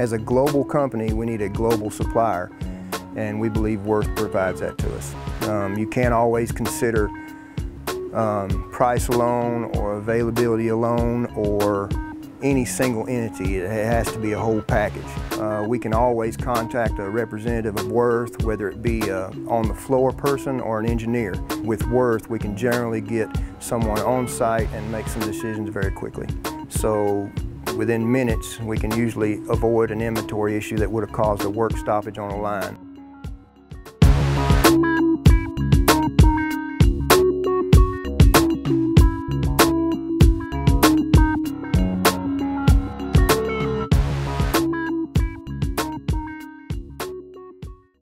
As a global company, we need a global supplier, and we believe Worth provides that to us. You can't always consider price alone or availability alone or any single entity. It has to be a whole package. We can always contact a representative of Worth, whether it be an on-the-floor person or an engineer. With Worth, we can generally get someone on site and make some decisions very quickly. So within minutes, we can usually avoid an inventory issue that would have caused a work stoppage on a line.